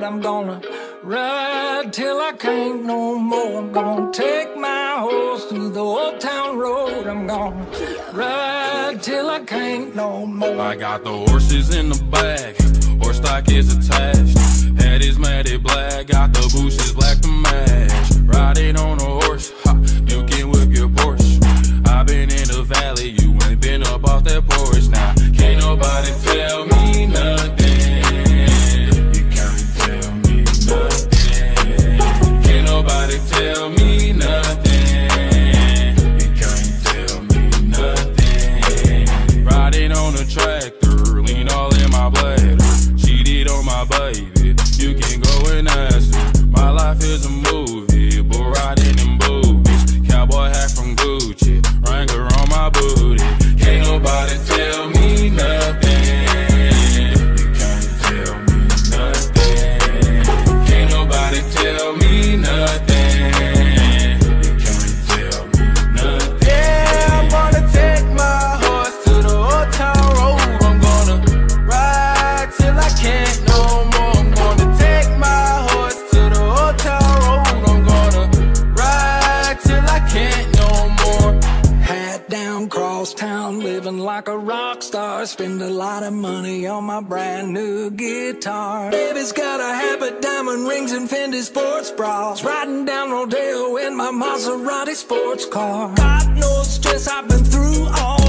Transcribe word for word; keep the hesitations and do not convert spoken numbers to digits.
I'm gonna ride till I can't no more. I'm gonna take my horse through the old town road. I'm gonna ride till I can't no more. I got the horses in the back, horse stock is attached. Head is matted black, got the bushes black to match. Riding on a horse, ha, you can whip your Porsche. I've been in the valley, you ain't been up off that porch. Now, can't nobody tell me nothing. You can't tell me nothing. Can't nobody tell me nothing. You can't tell me nothing. Riding on a tractor, lean all in my bladder. Cheated on my baby, you can go and ask her. My life is a movie, but riding in boobies. Cowboy hat from Gucci, Wrangler on my booty. Can't nobody tell me nothing. You can't tell me nothing. Can't nobody tell me nothing. You can't tell me nothing. Yeah, I'm gonna take my horse to the old town road. I'm gonna ride till I can't no more. I'm gonna take my horse to the old town road. I'm gonna ride till I can't no more. Hat down, cross town, living like a rock star. Spend a lot of money on my brand new guitar. Baby's got a habit, diamond rings and Fendi sports bras. Riding down Rodeo in my Maserati sports car. God knows stress I've been through all